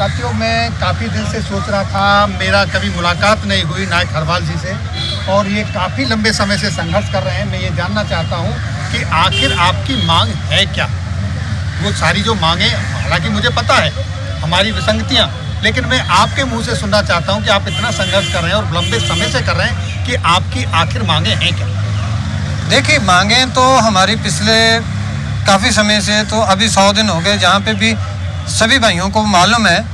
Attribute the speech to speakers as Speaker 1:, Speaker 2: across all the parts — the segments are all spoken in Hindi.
Speaker 1: साथियों, मैं काफ़ी दिन से सोच रहा था, मेरा कभी मुलाकात नहीं हुई नायक हरवाल जी से, और ये काफ़ी लंबे समय से संघर्ष कर रहे हैं। मैं ये जानना चाहता हूँ कि आखिर आपकी मांग है क्या? वो सारी जो मांगें, हालांकि मुझे पता है हमारी विसंगतियाँ, लेकिन मैं आपके मुंह से सुनना चाहता हूँ कि आप इतना संघर्ष कर रहे हैं और लंबे समय से कर रहे हैं कि आपकी आखिर मांगें हैं क्या?
Speaker 2: देखिए, मांगें तो हमारी पिछले काफ़ी समय से, तो अभी 100 दिन हो गए, जहाँ पे भी सभी भाइयों को मालूम है।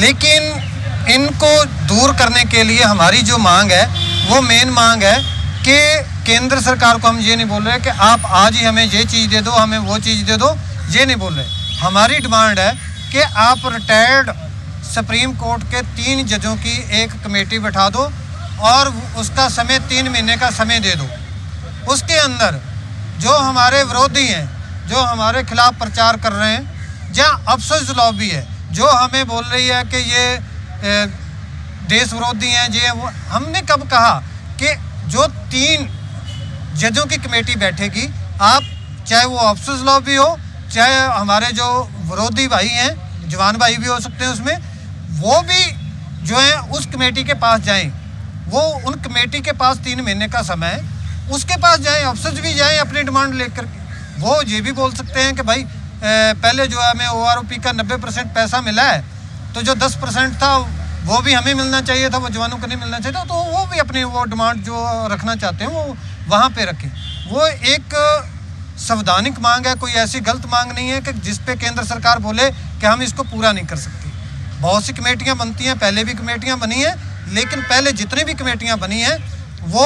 Speaker 2: लेकिन इनको दूर करने के लिए हमारी जो मांग है, वो मेन मांग है कि केंद्र सरकार को हम ये नहीं बोल रहे कि आप आज ही हमें ये चीज़ दे दो, हमें वो चीज़ दे दो, ये नहीं बोल रहे। हमारी डिमांड है कि आप रिटायर्ड सुप्रीम कोर्ट के 3 जजों की एक कमेटी बैठा दो और उसका समय 3 महीने का समय दे दो। उसके अंदर जो हमारे विरोधी हैं, जो हमारे खिलाफ प्रचार कर रहे हैं, जहाँ अफसर लॉबी है जो हमें बोल रही है कि ये देश विरोधी हैं, ये वो, हमने कब कहा कि जो 3 जजों की कमेटी बैठेगी, आप चाहे वो अफसर लॉबी हो, चाहे हमारे जो विरोधी भाई हैं, जवान भाई भी हो सकते हैं उसमें, वो भी जो है उस कमेटी के पास जाएं। वो उन कमेटी के पास 3 महीने का समय है, उसके पास जाएं, अफसर भी जाएं अपनी डिमांड लेकर के। वो ये भी बोल सकते हैं कि भाई पहले जो है हमें OROP का 90% पैसा मिला है, तो जो 10% था वो भी हमें मिलना चाहिए था, वो जवानों को नहीं मिलना चाहिए था। तो वो भी अपनी वो डिमांड जो रखना चाहते हैं वो वहाँ पे रखें। वो एक संवैधानिक मांग है, कोई ऐसी गलत मांग नहीं है कि जिस पे केंद्र सरकार बोले कि हम इसको पूरा नहीं कर सकती। बहुत सी कमेटियाँ बनती हैं, पहले भी कमेटियाँ बनी हैं, लेकिन पहले जितनी भी कमेटियाँ बनी हैं वो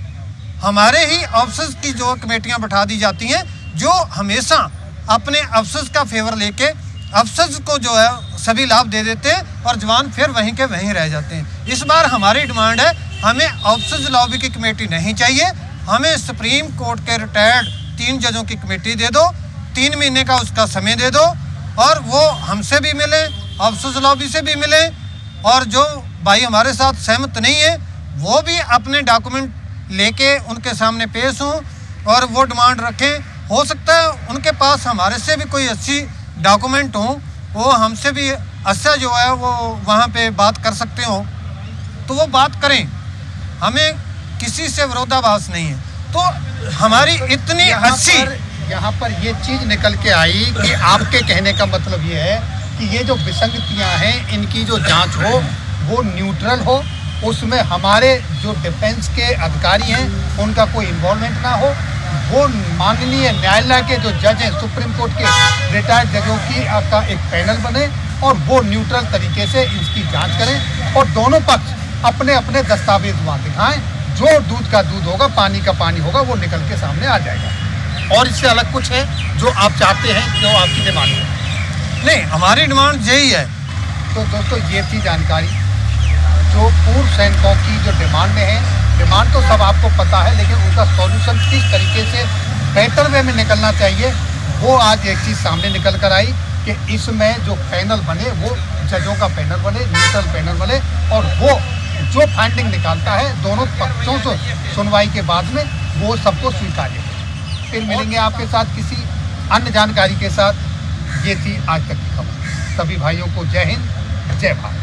Speaker 2: हमारे ही अफसर्स की जो कमेटियाँ बैठा दी जाती हैं, जो हमेशा अपने अफसर्स का फेवर लेके अफसर्स को जो है सभी लाभ दे देते हैं और जवान फिर वहीं के वहीं रह जाते हैं। इस बार हमारी डिमांड है, हमें अफसर्स लॉबी की कमेटी नहीं चाहिए, हमें सुप्रीम कोर्ट के रिटायर्ड 3 जजों की कमेटी दे दो, 3 महीने का उसका समय दे दो, और वो हमसे भी मिले, अफसर्स लॉबी से भी मिले, और जो भाई हमारे साथ सहमत नहीं है वो भी अपने डॉक्यूमेंट लेके उनके सामने पेश हों और वो डिमांड रखें। हो सकता है उनके पास हमारे से भी कोई अच्छी डॉक्यूमेंट हो, वो हमसे भी अच्छा जो है वो वहाँ पे बात कर सकते हो, तो वो बात करें, हमें किसी से विरोधाभास नहीं है। तो हमारी इतनी अच्छी
Speaker 1: यहाँ पर ये चीज़ निकल के आई कि आपके कहने का मतलब ये है कि ये जो विसंगतियाँ हैं, इनकी जो जांच हो वो न्यूट्रल हो, उसमें हमारे जो डिफेंस के अधिकारी हैं उनका कोई इन्वॉल्वमेंट ना हो, वो माननीय न्यायालय के जो जज हैं, सुप्रीम कोर्ट के रिटायर्ड जजों की का एक पैनल बने और वो न्यूट्रल तरीके से इसकी जांच करें और दोनों पक्ष अपने अपने दस्तावेज वहाँ दिखाएं। जो दूध का दूध होगा, पानी का पानी होगा, वो निकल के सामने आ जाएगा। और इससे अलग कुछ है जो आप चाहते हैं, जो आपकी डिमांड है?
Speaker 2: नहीं, हमारी डिमांड यही है।
Speaker 1: तो दोस्तों, ये थी जानकारी जो पूर्व सैनिकों की जो डिमांड है। डिमांड तो सब आपको पता है, लेकिन उनका सॉल्यूशन किस तरीके से बेहतर वे में निकलना चाहिए, वो आज एक चीज़ सामने निकल कर आई कि इसमें जो पैनल बने वो जजों का पैनल बने, न्यूट्रल पैनल बने, और वो जो फाइंडिंग निकालता है दोनों पक्षों से सुनवाई के बाद में वो सबको स्वीकार्य। फिर मिलेंगे आपके साथ किसी अन्य जानकारी के साथ। ये थी आज तक की खबर। सभी भाइयों को जय हिंद, जय भारत।